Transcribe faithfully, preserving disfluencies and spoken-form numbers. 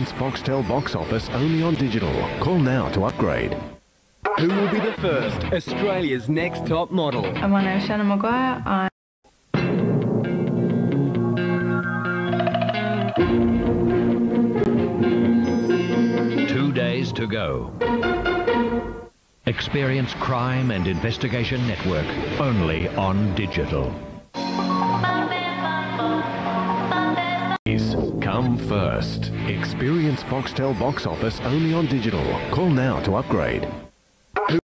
Experience Foxtel box office only on digital. Call now to upgrade. Who will be the first Australia's next top model? My name is Shannon Maguire. I'm Two days to go. Experience Crime and Investigation Network only on digital. Come first. Experience Foxtel box office only on digital. Call now to upgrade.